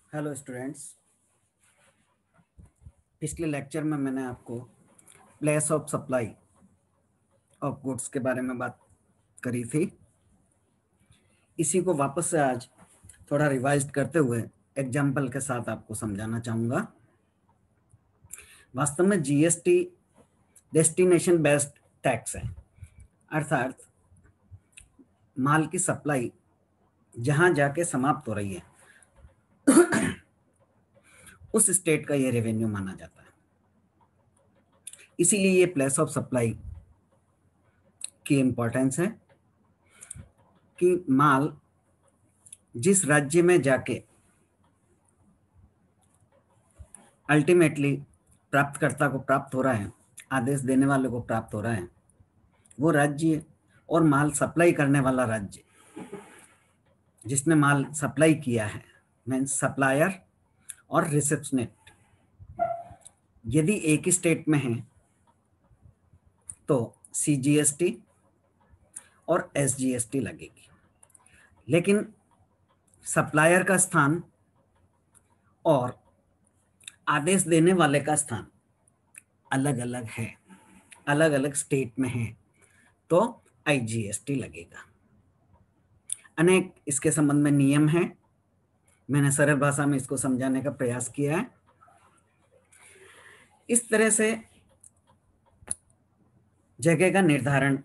Hello students, पिछले lecture में मैंने आपको place of supply of goods के बारे में बात करी थी। इसी को वापस से आज थोड़ा रिवाइज करते हुए एग्जाम्पल के साथ आपको समझाना चाहूँगा। वास्तव में जीएसटी डेस्टिनेशन बेस्ड टैक्स है, अर्थात माल की सप्लाई जहाँ जाके समाप्त हो रही है उस स्टेट का ये रेवेन्यू माना जाता है। इसीलिए ये प्लेस ऑफ सप्लाई की इम्पोर्टेंस है कि माल जिस राज्य में जाके अल्टीमेटली प्राप्तकर्ता को प्राप्त हो रहा है, आदेश देने वाले को प्राप्त हो रहा है, वो राज्य और माल सप्लाई करने वाला राज्य जिसने माल सप्लाई किया है मीन्स सप्लायर और रिसेप्शनिस्ट यदि एक ही स्टेट में है तो सीजीएसटी और एसजीएसटी लगेगी। लेकिन सप्लायर का स्थान और आदेश देने वाले का स्थान अलग अलग है, अलग अलग स्टेट में है, तो आईजीएसटी लगेगा। अनेक इसके संबंध में नियम हैं, मैंने सरल भाषा में इसको समझाने का प्रयास किया है। इस तरह से जगह का निर्धारण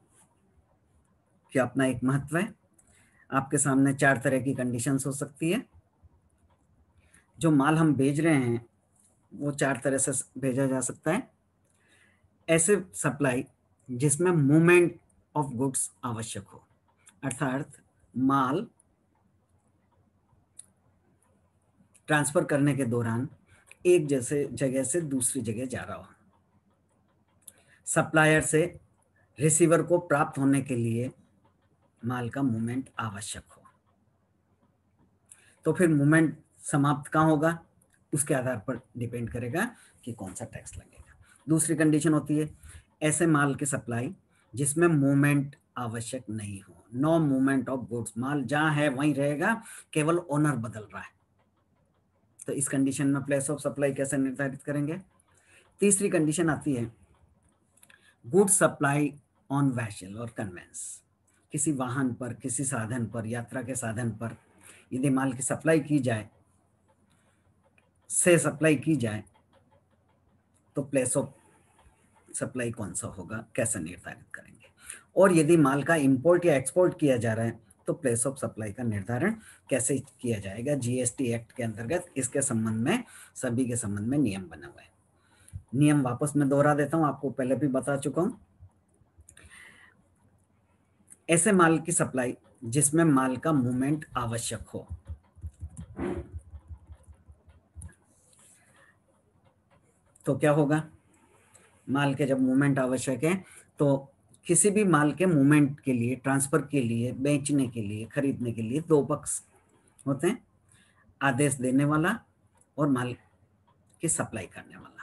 क्या अपना एक महत्व है। आपके सामने 4 तरह की कंडीशंस हो सकती है। जो माल हम भेज रहे हैं वो 4 तरह से भेजा जा सकता है। ऐसे सप्लाई जिसमें मूवमेंट ऑफ गुड्स आवश्यक हो, अर्थात माल ट्रांसफर करने के दौरान एक जैसे जगह से दूसरी जगह जा रहा हो। सप्लायर से रिसीवर को प्राप्त होने के लिए माल का मूवमेंट आवश्यक हो, तो फिर मूवमेंट समाप्त कहाँ होगा उसके आधार पर डिपेंड करेगा कि कौन सा टैक्स लगेगा। दूसरी कंडीशन होती है ऐसे माल की सप्लाई जिसमें मूवमेंट आवश्यक नहीं हो, नो मूवमेंट ऑफ गुड्स, माल जहाँ है वहीं रहेगा, केवल ओनर बदल रहा है, तो इस कंडीशन में प्लेस ऑफ सप्लाई कैसे निर्धारित करेंगे। तीसरी कंडीशन आती है गुड सप्लाई ऑन वैसल और कन्वेंस, किसी वाहन पर, किसी साधन पर, यात्रा के साधन पर यदि माल की सप्लाई की जाए तो प्लेस ऑफ सप्लाई कौन सा होगा, कैसे निर्धारित करेंगे। और यदि माल का इंपोर्ट या एक्सपोर्ट किया जा रहा है तो प्लेस ऑफ सप्लाई का निर्धारण कैसे किया जाएगा। जीएसटी एक्ट के अंतर्गत इसके संबंध में, सभी के संबंध में नियम बना हुआ है। नियम वापस मैं दोहरा देता हूं, आपको पहले भी बता चुका हूं। ऐसे माल की सप्लाई जिसमें माल का मूवमेंट आवश्यक हो, तो क्या होगा, माल के जब मूवमेंट आवश्यक है तो किसी भी माल के मूवमेंट के लिए, ट्रांसफर के लिए, बेचने के लिए, खरीदने के लिए 2 पक्ष होते हैं, आदेश देने वाला और माल की सप्लाई करने वाला।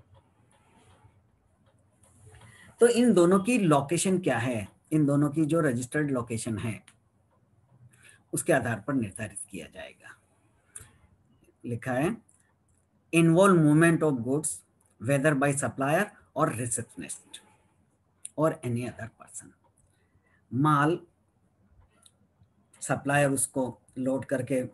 तो इन दोनों की लोकेशन क्या है, इन दोनों की जो रजिस्टर्ड लोकेशन है उसके आधार पर निर्धारित किया जाएगा। लिखा है involve movement of goods whether by supplier और रिसेप्शनिस्ट और एनी अदर पर्सन। माल सप्लायर उसको लोड करके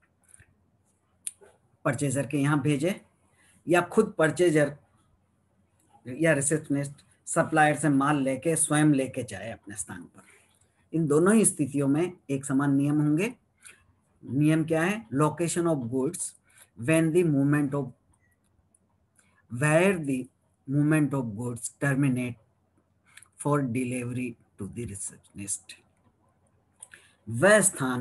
परचेजर के यहाँ भेजे या खुद परचेजर या रिसेप्शनिस्ट सप्लायर से माल लेके स्वयं लेके जाए अपने स्थान पर। इन दोनों ही स्थितियों में एक समान नियम होंगे। नियम क्या है, location of goods when the movement of where the movement of goods terminate for delivery to the receptionist। वह स्थान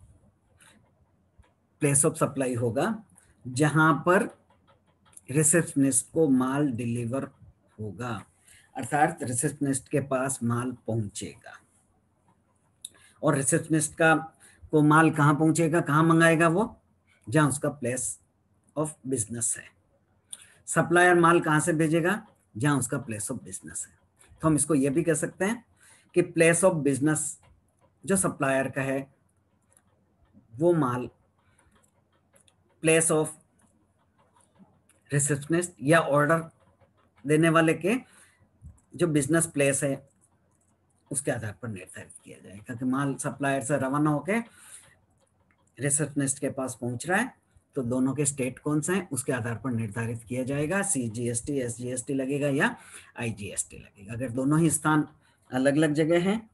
प्लेस ऑफ सप्लाई होगा जहां पर रिसेप्शनिस्ट को माल डिलीवर होगा, अर्थात रिसेप्शनिस्ट के पास माल पहुंचेगा। और रिसेप्शनिस्ट का को माल कहां पहुंचेगा, कहां मंगाएगा वो, जहां उसका प्लेस ऑफ बिजनेस है। सप्लायर माल कहां से भेजेगा, जहां उसका प्लेस ऑफ बिजनेस है। तो हम इसको यह भी कह सकते हैं कि प्लेस ऑफ बिजनेस जो सप्लायर का है वो माल प्लेस ऑफ रिसेप्शनिस्ट या ऑर्डर देने वाले के जो बिजनेस प्लेस है उसके आधार पर निर्धारित किया जाएगा कि माल सप्लायर से रवाना होकर रिसेप्शनिस्ट के पास पहुंच रहा है तो दोनों के स्टेट कौन से हैं उसके आधार पर निर्धारित किया जाएगा। CGST SGST लगेगा या IGST लगेगा। अगर दोनों ही स्थान अलग अलग जगह हैं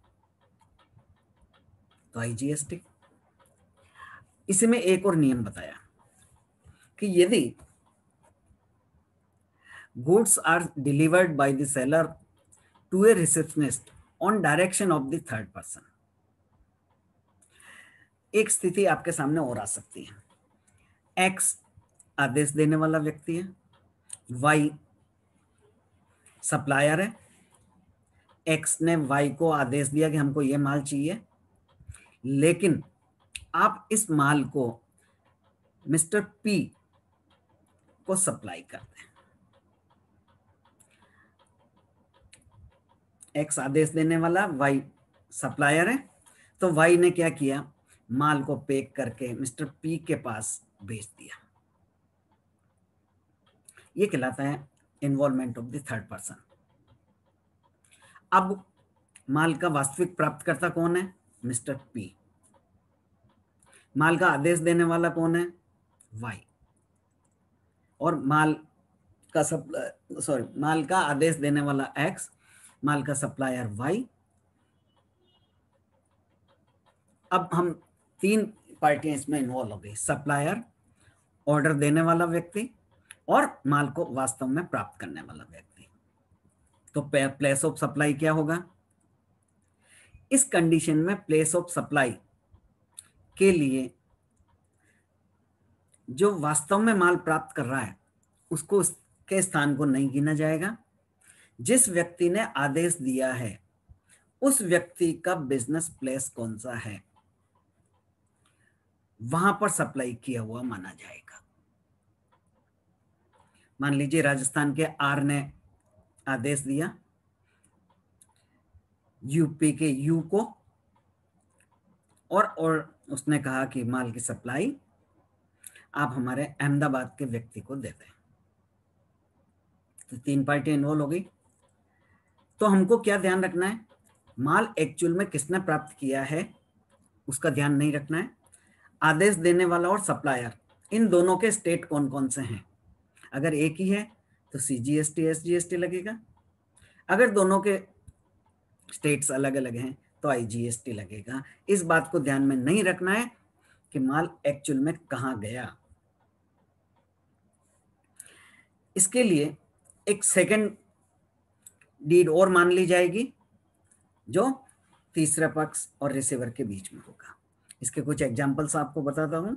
तो IGST। इसी में एक और नियम बताया कि यदि goods are delivered by the seller to a receptionist on direction of the third person, एक स्थिति आपके सामने और आ सकती है। X आदेश देने वाला व्यक्ति है, Y सप्लायर है। X ने Y को आदेश दिया कि हमको ये माल चाहिए, लेकिन आप इस माल को मिस्टर P को सप्लाई करते हैं। X आदेश देने वाला, Y सप्लायर है, तो Y ने क्या किया, माल को पैक करके मिस्टर P के पास भेज दिया। ये कहलाता है involvement of the third person. अब माल का वास्तविक प्राप्तकर्ता कौन है, मिस्टर P। माल का आदेश देने वाला कौन है, Y। और माल का आदेश देने वाला X, माल का सप्लायर Y। अब हम तीन पार्टियां इसमें इन्वॉल्व हो गई, सप्लायर, ऑर्डर देने वाला व्यक्ति और माल को वास्तव में प्राप्त करने वाला व्यक्ति। तो प्लेस ऑफ सप्लाई क्या होगा, इस कंडीशन में प्लेस ऑफ सप्लाई के लिए जो वास्तव में माल प्राप्त कर रहा है उसको उसके स्थान को नहीं गिना जाएगा। जिस व्यक्ति ने आदेश दिया है उस व्यक्ति का बिजनेस प्लेस कौन सा है वहां पर सप्लाई किया हुआ माना जाएगा। मान लीजिए राजस्थान के R ने आदेश दिया यूपी के U को और उसने कहा कि माल की सप्लाई आप हमारे अहमदाबाद के व्यक्ति को दे दें। तो तीन पार्टियां इन्वॉल्व हो गई। तो हमको क्या ध्यान रखना है, माल एक्चुअल में किसने प्राप्त किया है उसका ध्यान नहीं रखना है। आदेश देने वाला और सप्लायर, इन दोनों के स्टेट कौन कौन से हैं। अगर एक ही है तो CGST SGST लगेगा। अगर दोनों के स्टेट्स अलग अलग हैं तो IGST लगेगा। इस बात को ध्यान में नहीं रखना है कि माल एक्चुअल में कहां गया। इसके लिए एक सेकंड डीड और मान ली जाएगी जो तीसरा पक्ष और रिसीवर के बीच में होगा। इसके कुछ एग्जांपल्स आपको बताता हूं।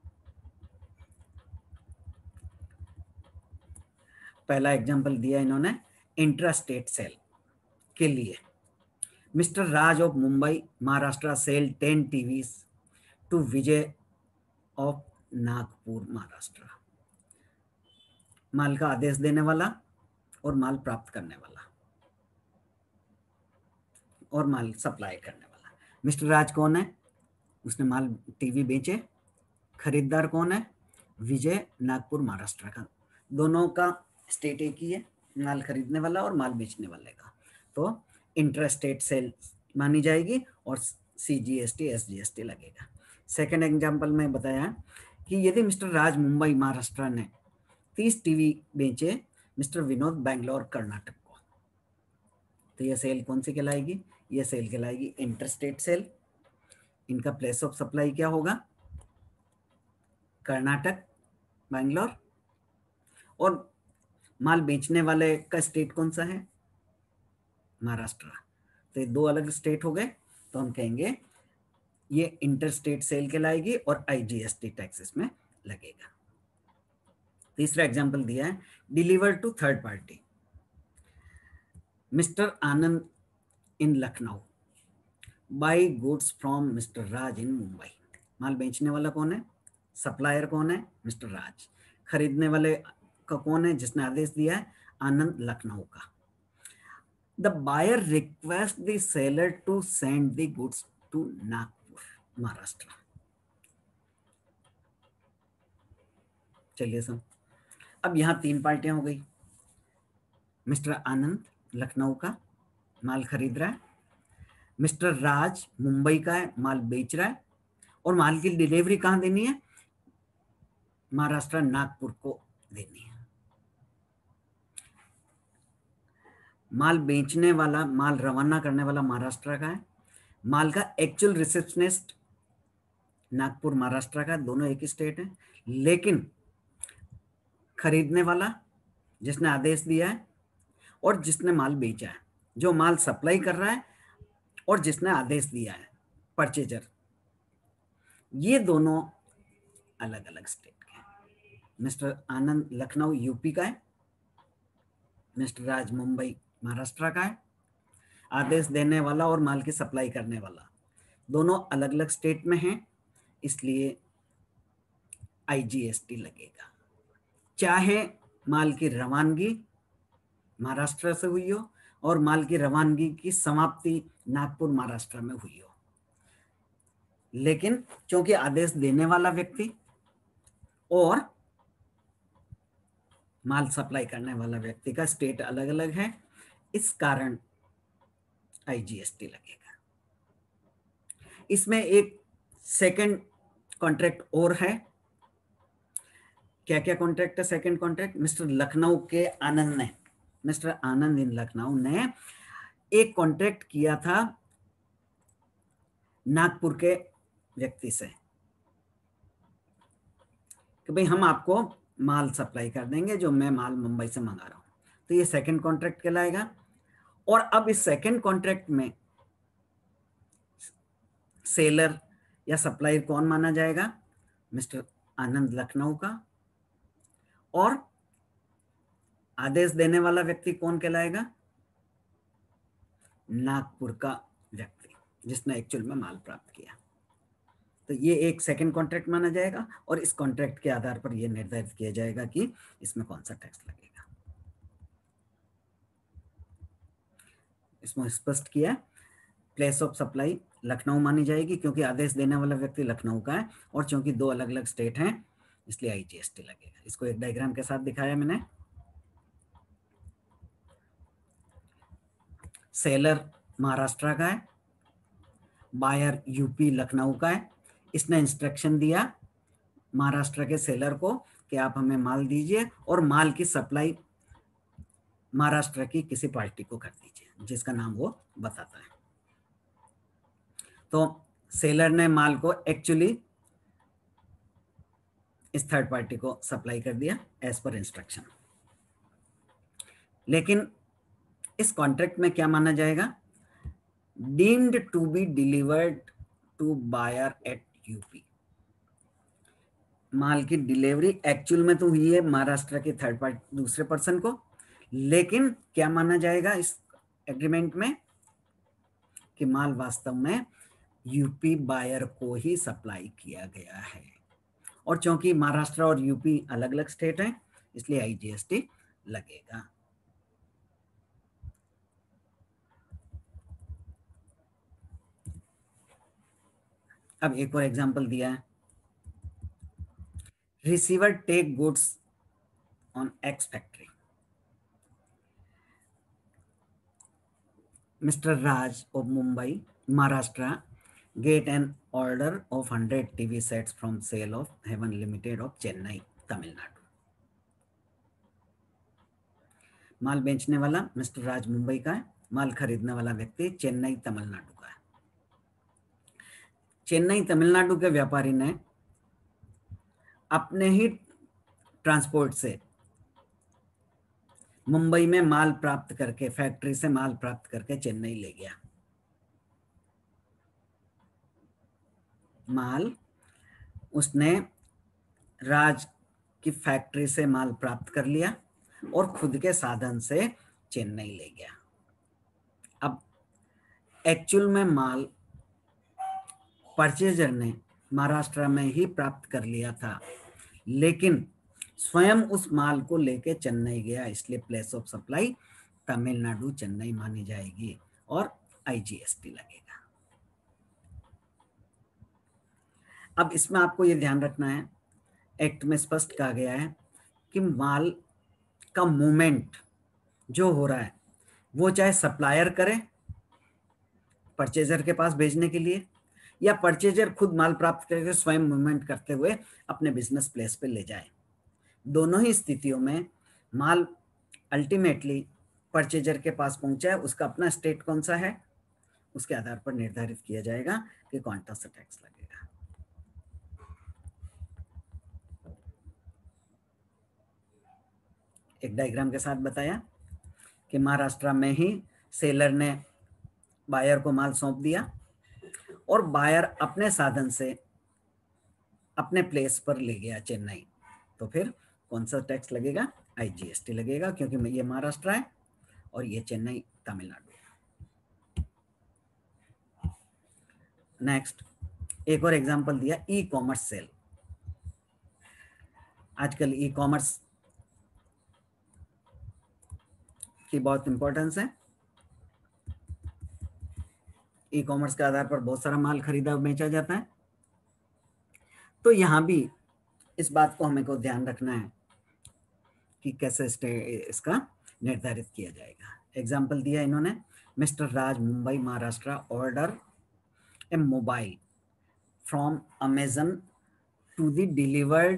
पहला एग्जांपल दिया इन्होंने इंट्रा स्टेट सेल के लिए, mister Raj of Mumbai Maharashtra sale 10 TVs to Vijay of Nagpur Maharashtra. माल का आदेश देने वाला और माल प्राप्त करने वाला और माल सप्लाई करने वाला। मिस्टर राज कौन है, उसने माल टीवी बेचे। खरीदार कौन है, विजय, नागपुर महाराष्ट्र का। दोनों का स्टेट एक ही है, माल खरीदने वाला और माल बेचने वाले का। तो इंटर स्टेट सेल मानी जाएगी और CGST SGST लगेगा। सेकंड एग्जांपल में बताया कि यदि मिस्टर राज मुंबई महाराष्ट्र ने 30 टीवी बेचे मिस्टर विनोद बैंगलोर कर्नाटक को, तो यह सेल कौन सी कहलाएगी, यह सेल कहलाएगी इंटर स्टेट सेल। इनका प्लेस ऑफ सप्लाई क्या होगा, कर्नाटक, बैंगलोर। और माल बेचने वाले का स्टेट कौन सा है, महाराष्ट्र। तो ये दो अलग स्टेट हो गए, तो हम कहेंगे ये इंटर स्टेट सेल कहलाएगी और IGST टैक्स इसमें लगेगा। तीसरा एग्जांपल दिया है, deliver to third party, mister Anand in Lucknow buy goods from mister Raj in Mumbai. माल बेचने वाला कौन है, सप्लायर कौन है, मिस्टर राज। खरीदने वाले का कौन है, जिसने आदेश दिया है, आनंद लखनऊ का। The buyer request the seller to send the goods to Nagpur Maharashtra. चलिए सर, अब यहाँ 3 पार्टियां हो गई। मिस्टर आनंद लखनऊ का माल खरीद रहा है, मिस्टर राज मुंबई का है, माल बेच रहा है, और माल की डिलीवरी कहाँ देनी है? महाराष्ट्र नागपुर को देनी है। माल बेचने वाला, माल रवाना करने वाला महाराष्ट्र का है, माल का एक्चुअल रिसेप्शनिस्ट नागपुर महाराष्ट्र का, दोनों एक ही स्टेट है, लेकिन खरीदने वाला जिसने आदेश दिया है और जिसने माल बेचा है, जो माल सप्लाई कर रहा है और जिसने आदेश दिया है, परचेजर, ये दोनों अलग अलग स्टेट के हैं। मिस्टर आनंद लखनऊ यूपी का है, मिस्टर राज मुंबई महाराष्ट्र का है। आदेश देने वाला और माल की सप्लाई करने वाला दोनों अलग अलग स्टेट में हैं, इसलिए IGST लगेगा। चाहे माल की रवानगी महाराष्ट्र से हुई हो और माल की रवानगी की समाप्ति नागपुर महाराष्ट्र में हुई हो, लेकिन क्योंकि आदेश देने वाला व्यक्ति और माल सप्लाई करने वाला व्यक्ति का स्टेट अलग अलग है, इस कारण IGST लगेगा। इसमें एक सेकंड कॉन्ट्रैक्ट और है। क्या क्या कॉन्ट्रैक्ट है? सेकंड कॉन्ट्रैक्ट, मिस्टर लखनऊ के आनंद ने, मिस्टर आनंद इन लखनऊ ने एक कॉन्ट्रैक्ट किया था नागपुर के व्यक्ति से कि भाई हम आपको माल सप्लाई कर देंगे जो मैं माल मुंबई से मंगा रहा हूं, तो ये सेकंड कॉन्ट्रैक्ट कहलाएगा। और अब इस सेकंड कॉन्ट्रैक्ट में सेलर या सप्लायर कौन माना जाएगा? मिस्टर आनंद लखनऊ का। और आदेश देने वाला व्यक्ति कौन कहलाएगा? नागपुर का व्यक्ति जिसने एक्चुअल में माल प्राप्त किया। तो ये एक सेकंड कॉन्ट्रैक्ट माना जाएगा और इस कॉन्ट्रैक्ट के आधार पर यह निर्धारित किया जाएगा कि इसमें कौन सा टैक्स लगेगा। इसमें स्पष्ट किया, प्लेस ऑफ सप्लाई लखनऊ मानी जाएगी क्योंकि आदेश देने वाला व्यक्ति लखनऊ का है, और क्योंकि दो अलग अलग स्टेट हैं इसलिए IGST लगेगा। इसको एक डायग्राम के साथ दिखाया मैंने। सेलर महाराष्ट्र का है, बायर यूपी लखनऊ का है। इसने इंस्ट्रक्शन दिया महाराष्ट्र के सेलर को कि आप हमें माल दीजिए और माल की सप्लाई महाराष्ट्र की किसी पार्टी को कर दीजिए जिसका नाम वो बताता है। तो सेलर ने माल को एक्चुअली इस थर्ड पार्टी को सप्लाई कर दिया एज पर इंस्ट्रक्शन। लेकिन इस कॉन्ट्रैक्ट में क्या माना जाएगा? Deemed to be delivered to buyer at UP. माल की डिलीवरी एक्चुअल में तो हुई है महाराष्ट्र के थर्ड पार्टी दूसरे पर्सन को, लेकिन क्या माना जाएगा इस एग्रीमेंट में कि माल वास्तव में यूपी बायर को ही सप्लाई किया गया है। और क्योंकि महाराष्ट्र और यूपी अलग अलग स्टेट हैं इसलिए IGST लगेगा। अब एक और एग्जांपल दिया है, receiver take goods on ex factory. Mister Raj of Mumbai Maharashtra get an order of 100 TV sets from sale of Heaven Limited of Chennai, Tamil Nadu. माल बेचने वाला मिस्टर राज मुंबई का है, माल खरीदने वाला व्यक्ति चेन्नई तमिलनाडु का है। चेन्नई तमिलनाडु के व्यापारी ने अपने ही ट्रांसपोर्ट से मुंबई में माल प्राप्त करके, फैक्ट्री से माल प्राप्त करके चेन्नई ले गया। माल उसने राज की फैक्ट्री से माल प्राप्त कर लिया और खुद के साधन से चेन्नई ले गया। अब एक्चुअल में माल परचेजर ने महाराष्ट्र में ही प्राप्त कर लिया था, लेकिन स्वयं उस माल को लेके चेन्नई गया, इसलिए place of supply Tamil Nadu Chennai मानी जाएगी और IGST लगेगा। अब इसमें आपको ये ध्यान रखना है एक्ट में स्पष्ट कहा गया है कि माल का मूवमेंट जो हो रहा है वो चाहे सप्लायर करे परचेजर के पास भेजने के लिए, या परचेजर खुद माल प्राप्त करके स्वयं मूवमेंट करते हुए अपने बिजनेस प्लेस पे ले जाए, दोनों ही स्थितियों में माल अल्टीमेटली परचेजर के पास पहुंचा है, उसका अपना स्टेट कौन सा है, उसके आधार पर निर्धारित किया जाएगा कि कौन सा टैक्स लगेगा। एक डायग्राम के साथ बताया कि महाराष्ट्र में ही सेलर ने बायर को माल सौंप दिया और बायर अपने साधन से अपने प्लेस पर ले गया चेन्नई, तो फिर कौन सा टैक्स लगेगा, IGST लगेगा, क्योंकि ये महाराष्ट्र है और ये चेन्नई तमिलनाडु। नेक्स्ट एक और एग्जांपल दिया, ई कॉमर्स सेल। आजकल ई कॉमर्स की बहुत इंपॉर्टेंस है। ई कॉमर्स के आधार पर बहुत सारा माल खरीदा बेचा जाता है, तो यहाँ भी इस बात को हमें को ध्यान रखना है कि कैसे इसका निर्धारित किया जाएगा। एग्जाम्पल दिया इन्होंने, mister Raj Mumbai Maharashtra order a mobile from Amazon to the delivered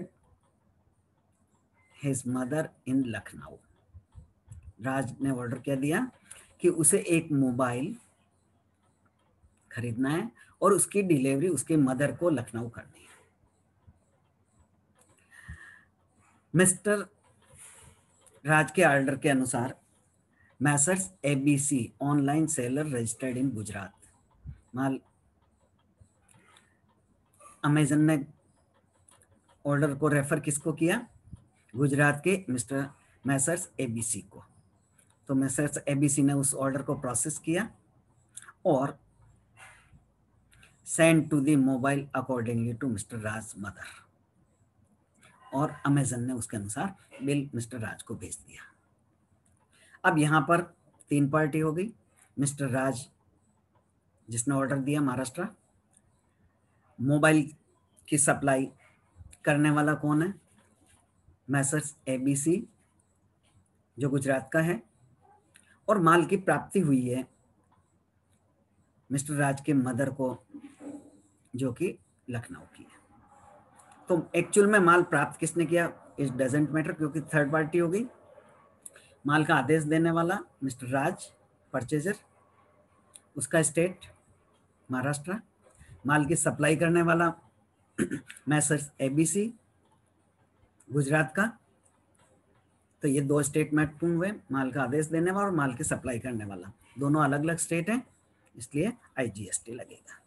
his mother in Lucknow. Raj ने ऑर्डर क्या दिया कि उसे एक मोबाइल खरीदना है और उसकी डिलीवरी उसके मदर को लखनऊ करनी है। मिस्टर राज के ऑर्डर के अनुसार messrs ABC online seller registered in Gujarat, माल अमेजन ने ऑर्डर को रेफर किसको किया, गुजरात के मिस्टर मैसर्स ABC को। तो मैसर्स ABC ने उस ऑर्डर को प्रोसेस किया और send to the mobile accordingly to mister Raj mother, और अमेजन ने उसके अनुसार बिल मिस्टर राज को भेज दिया। अब यहाँ पर 3 पार्टी हो गई, मिस्टर राज जिसने ऑर्डर दिया महाराष्ट्र, मोबाइल की सप्लाई करने वाला कौन है, मैसर्स ABC जो गुजरात का है, और माल की प्राप्ति हुई है मिस्टर राज के मदर को जो कि लखनऊ की है। तो एक्चुअल में माल प्राप्त किसने किया, इट डजेंट मैटर, क्योंकि थर्ड पार्टी हो गई। माल का आदेश देने वाला मिस्टर राज परचेजर, उसका स्टेट महाराष्ट्र, माल की सप्लाई करने वाला मैसर्स ABC गुजरात का। तो ये 2 स्टेट महत्वपूर्ण हुए, माल का आदेश देने वाला और माल की सप्लाई करने वाला, दोनों अलग अलग स्टेट हैं, इसलिए IGST लगेगा।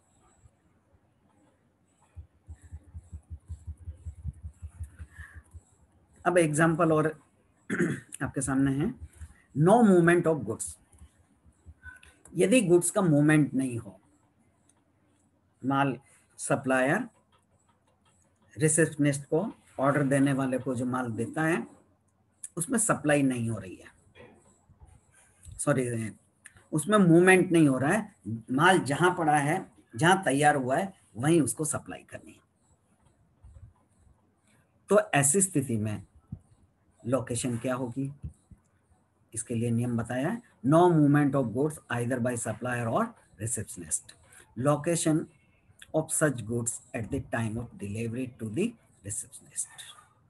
अब एग्जांपल और आपके सामने है, नो मूवमेंट ऑफ गुड्स। यदि गुड्स का मूवमेंट नहीं हो, माल सप्लायर रिसेप्शनिस्ट को, ऑर्डर देने वाले को जो माल देता है उसमें सप्लाई नहीं हो रही है, सॉरी उसमें मूवमेंट नहीं हो रहा है, माल जहां पड़ा है जहां तैयार हुआ है वहीं उसको सप्लाई करनी है, तो ऐसी स्थिति में लोकेशन क्या होगी, इसके लिए नियम बताया है, no movement of goods either by supplier और receptionist, location of such goods at the time of delivery to the receptionist,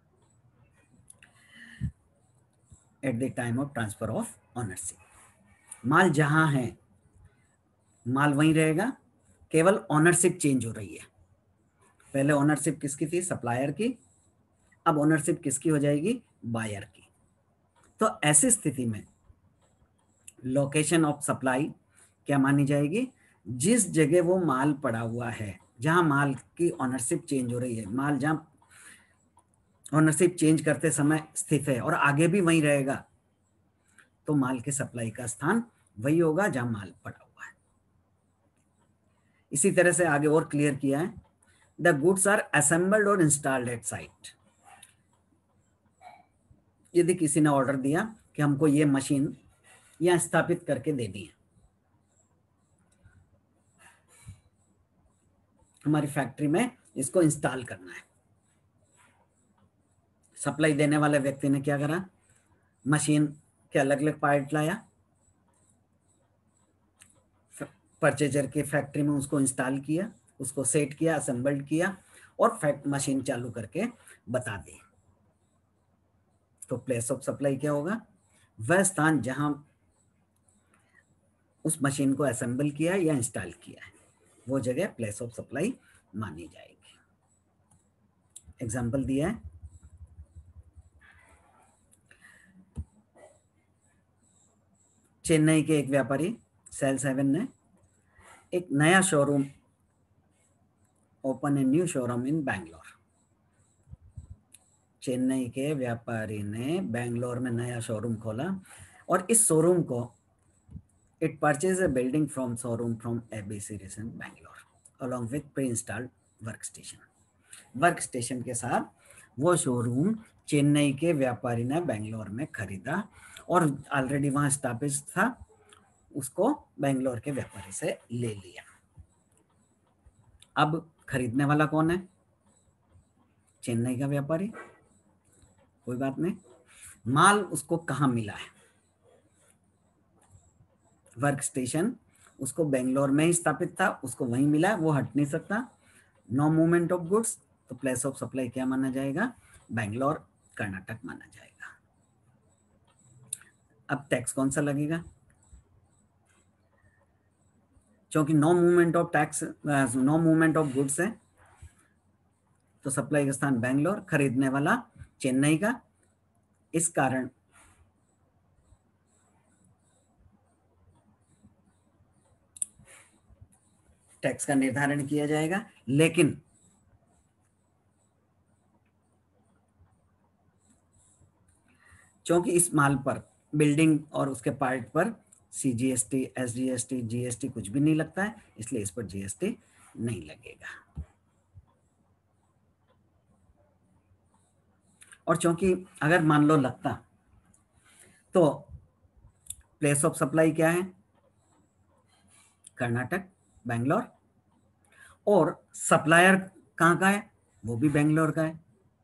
at the time of transfer of ownership। माल जहां है माल वहीं रहेगा, केवल ओनरशिप चेंज हो रही है। पहले ओनरशिप किसकी थी, सप्लायर की, अब ओनरशिप किसकी हो जाएगी, बायर की। तो ऐसी स्थिति में लोकेशन ऑफ सप्लाई क्या मानी जाएगी, जिस जगह वो माल पड़ा हुआ है, जहां माल की ओनरशिप चेंज हो रही है, माल जहां ओनरशिप चेंज करते समय स्थित है और आगे भी वहीं रहेगा, तो माल की सप्लाई का स्थान वही होगा जहां माल पड़ा हुआ है। इसी तरह से आगे और क्लियर किया है, द गुड्स आर असेंबल्ड और इंस्टॉल्ड एट साइट। यदि किसी ने ऑर्डर दिया कि हमको ये मशीन यहाँ स्थापित करके देनी है, हमारी फैक्ट्री में इसको इंस्टॉल करना है, सप्लाई देने वाले व्यक्ति ने क्या करा, मशीन के अलग अलग पार्ट लाया, परचेजर की फैक्ट्री में उसको इंस्टॉल किया, उसको सेट किया, असेंबल्ड किया और मशीन चालू करके बता दी। तो प्लेस ऑफ सप्लाई क्या होगा, वह स्थान जहां उस मशीन को असेंबल किया या इंस्टॉल किया है, वो जगह प्लेस ऑफ सप्लाई मानी जाएगी। एग्जाम्पल दिया है, चेन्नई के एक व्यापारी सेल 7 ने एक नया showroom open a new showroom in Bangalore. Chennai के व्यापारी ने बैंगलोर में नया शोरूम खोला और इस शोरूम को it purchase a building from showroom from ABC recent Bangalore along with pre installed workstation के साथ वो शोरूम चेन्नई के व्यापारी ने बैंगलोर में खरीदा और ऑलरेडी वहाँ स्टैब्लिश था, उसको बैंगलोर के व्यापारी से ले लिया। अब खरीदने वाला कौन है, चेन्नई का व्यापारी, कोई बात नहीं। माल उसको कहाँ मिला है, वर्क स्टेशन उसको बेंगलोर में ही स्थापित था, उसको वहीं मिला, वो हट नहीं सकता। नो मूवमेंट ऑफ गुड्स, तो प्लेस ऑफ सप्लाई क्या माना जाएगा, बेंगलोर कर्नाटक माना जाएगा। अब टैक्स कौन सा लगेगा, क्योंकि नो मूवमेंट ऑफ गुड्स है, तो सप्लाई का स्थान बेंगलोर, खरीदने वाला चेन्नई का, इस कारण टैक्स का निर्धारण किया जाएगा। लेकिन क्योंकि इस माल पर, बिल्डिंग और उसके पार्ट पर CGST, SGST, GST कुछ भी नहीं लगता है, इसलिए इस पर GST नहीं लगेगा। और क्योंकि अगर मान लो लगता, तो प्लेस ऑफ सप्लाई क्या है, कर्नाटक, बेंगलोर, और सप्लायर कहाँ का है, वो भी बेंगलोर का है,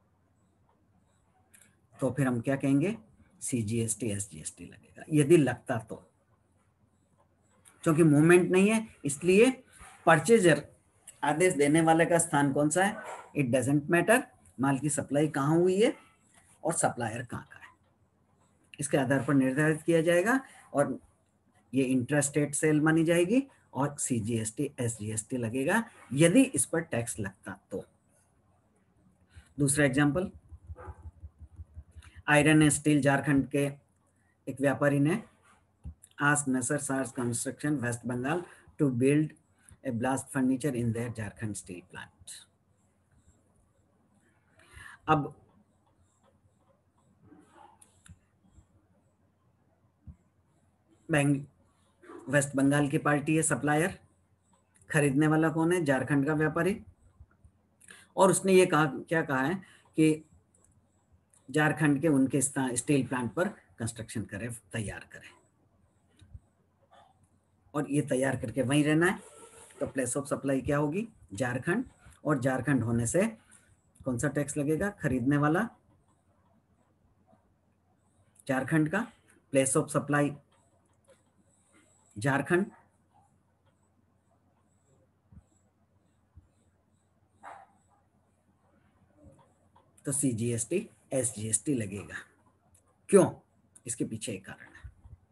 तो फिर हम क्या कहेंगे, CGST, SGST लगेगा यदि लगता तो। क्योंकि मूवमेंट नहीं है, इसलिए परचेजर, आदेश देने वाले का स्थान कौन सा है, इट डजेंट मैटर, माल की सप्लाई कहाँ हुई है और सप्लायर कहाँ का है, इसके आधार पर निर्धारित किया जाएगा और ये इंट्रास्टेट सेल मानी जाएगी और CGST, SGST लगेगा यदि इस पर टैक्स लगता तो। दूसरा example, iron and steel Jharkhand के एक व्यापारी ने asked Messer SARS Construction West Bengal to build a blast furniture in their Jharkhand steel plant. अब वेस्ट बंगाल की पार्टी है सप्लायर, खरीदने वाला कौन है, झारखंड का व्यापारी, और उसने ये कहा, क्या कहा है कि झारखंड के उनके स्टील प्लांट पर कंस्ट्रक्शन करें, तैयार करें, और ये तैयार करके वहीं रहना है, तो प्लेस ऑफ सप्लाई क्या होगी, झारखंड, और झारखंड होने से कौन सा टैक्स लगेगा, खरीदने वाला झारखंड का, प्लेस ऑफ सप्लाई झारखंड, तो CGST, SGST लगेगा। क्यों, इसके पीछे एक कारण है।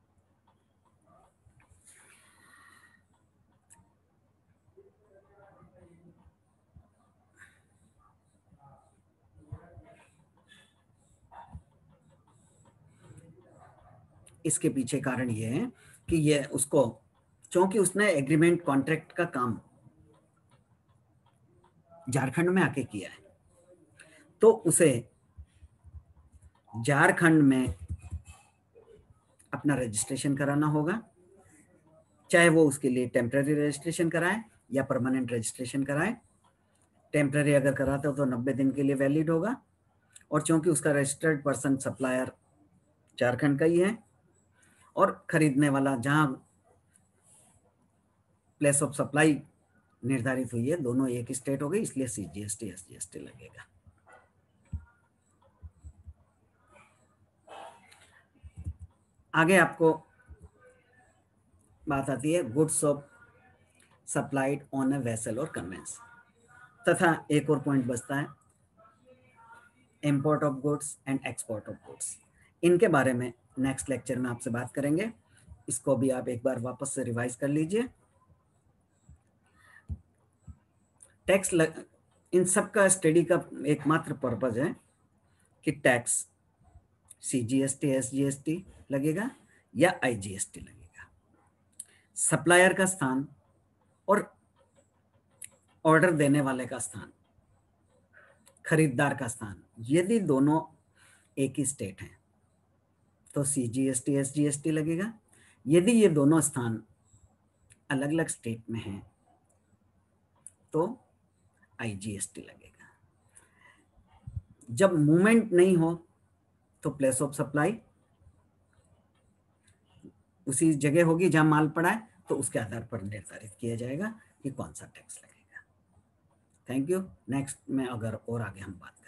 इसके पीछे कारण ये है कि ये उसको, क्योंकि उसने एग्रीमेंट कॉन्ट्रैक्ट का काम झारखंड में आके किया है, तो उसे झारखंड में अपना रजिस्ट्रेशन कराना होगा, चाहे वो उसके लिए टेम्पररी रजिस्ट्रेशन कराए या परमानेंट रजिस्ट्रेशन कराए। टेम्पररी अगर कराते हो तो 90 दिन के लिए वैलिड होगा, और क्योंकि उसका रजिस्टर्ड पर्सन सप्लायर झारखंड का ही है और खरीदने वाला जहां प्लेस ऑफ सप्लाई निर्धारित हुई है, दोनों एक स्टेट हो गई, इसलिए CGST, SGST लगेगा। आगे आपको बात आती है goods of supplied on a vessel और कन्वेंस, तथा एक और पॉइंट बचता है import of goods and export of goods. इनके बारे में नेक्स्ट लेक्चर में आपसे बात करेंगे। इसको भी आप एक बार वापस से रिवाइज कर लीजिए। टैक्स इन सब का स्टडी का एकमात्र पर्पज है कि टैक्स CGST SGST लगेगा या IGST लगेगा। सप्लायर का स्थान और ऑर्डर देने वाले का स्थान, खरीदार का स्थान, यदि दोनों एक ही स्टेट हैं तो CGST SGST लगेगा। यदि ये दोनों स्थान अलग अलग स्टेट में हैं तो IGST लगेगा। जब मूवमेंट नहीं हो तो प्लेस ऑफ सप्लाई उसी जगह होगी जहां माल पड़ा है, तो उसके आधार पर निर्धारित किया जाएगा कि कौन सा टैक्स लगेगा। Thank you. नेक्स्ट में अगर और आगे हम बात